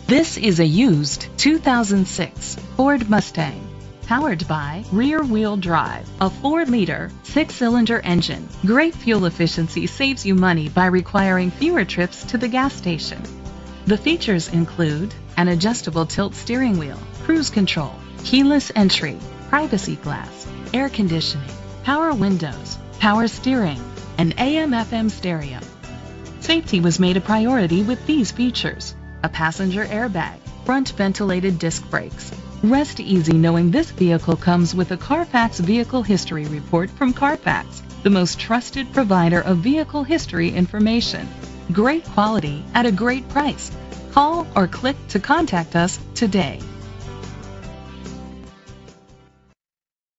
This is a used 2006 Ford Mustang, powered by rear-wheel drive, a 4-liter, 6-cylinder engine. Great fuel efficiency saves you money by requiring fewer trips to the gas station. The features include an adjustable tilt steering wheel, cruise control, keyless entry, privacy glass, air conditioning, power windows, power steering, and AM/FM stereo. Safety was made a priority with these features: a passenger airbag, front ventilated disc brakes. Rest easy knowing this vehicle comes with a Carfax Vehicle History Report from Carfax, the most trusted provider of vehicle history information. Great quality at a great price. Call or click to contact us today.